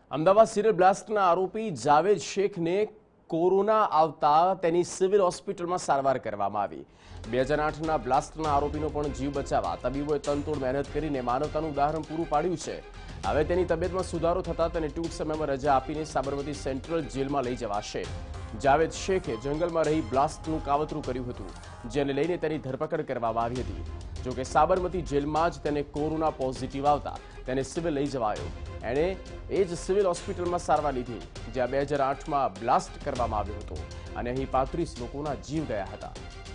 Ahmedabad serial બ્લાસ્ટના આરોપી Javed શેખને corona આવતા તેની સિવિલ હોસ્પિટલમાં સારવાર કરવામાં આવી। 2008ના બ્લાસ્ટના આરોપીનો પણ જીવ બચાવવા તબીબોએ તનતોડ મહેનત કરીને માનવતાનું ઉદાહરણ પૂરું પાડ્યું છે। હવે તેની તબિયતમાં સુધારો થતા તેને ટૂંક સમયમાં રજા આપીને સાબરમતી સેન્ટ્રલ જેલમાં લઈ જવાશે। જાવેદ શેખે જંગલમાં રહી બ્લાસ્ટનું કાવતરું કર્યું હતું, જેને લઈને તેની ધરપકડ કરવામાં આવી હતી। જોકે સાબરમતી જેલમાં જ તેને કોરોના પોઝિટિવ આવતા તેને સિવિલ લઈ જવાયો। એણે એ જ સિવિલ હોસ્પિટલમાં સારવાર લીધી, જ્યાં 2008માં બ્લાસ્ટ કરવામાં આવ્યો હતો અને અહીં 35 લોકોના જીવ ગયા હતા।